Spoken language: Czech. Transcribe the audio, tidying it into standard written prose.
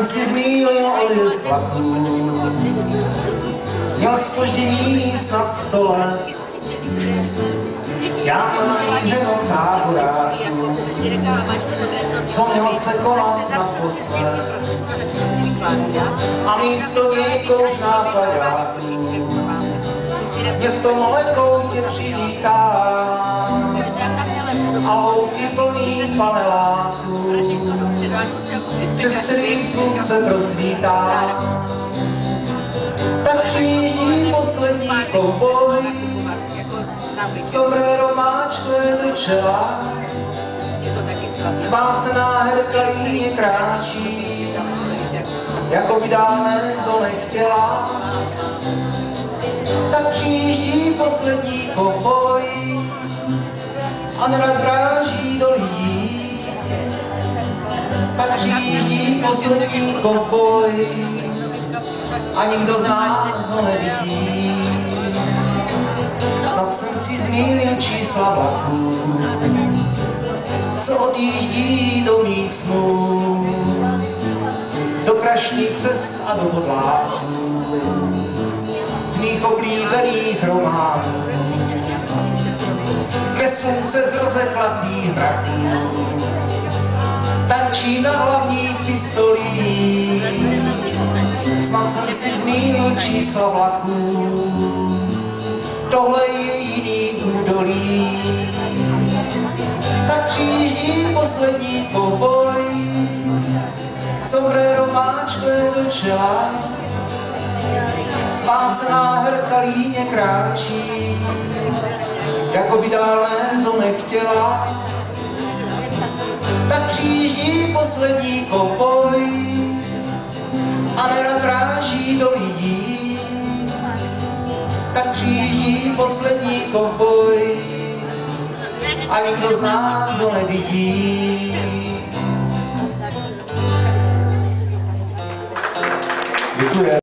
Si zmýlil odjezd vlaku, měl zpoždění snad 100 let. Já mám namířeno k táboráku, co měl se konat naposled. A místo něj kouř nákladáků mě v tom lekoutě přivítá a louky plný paneláků, přes který slunce prosvítá. Tak přijíždí poslední kouboj, sombrero máčkle do čela, spácená herka líně kráčí, jako by dál nést do nechtěla. Tak přijíždí poslední kouboj a nerad vráží do lidí. Tak přijíždí poslední kouboj a nikdo z nás ho nevidí. Snad jsem si zmínil čísla vlaků, co odjíždí do mých snů, do prašných cest a do podláků, z mých oblíbených románů, kde slunce z rozeplatých mraků tančí na hlavních pistolích. Snad jsem si zmínil čísla vlaků, tohle je jiný údolí. Tak přijíždí poslední kouboj, sombrero máčkle do čela, spácená herka líně kráčí, jako by dál nést do nechtěla. Tak přijíždí poslední kouboj a nerad vráží do lidí. Tak přijíždí poslední kouboj a nikdo z nás ho nevidí. Děkuji.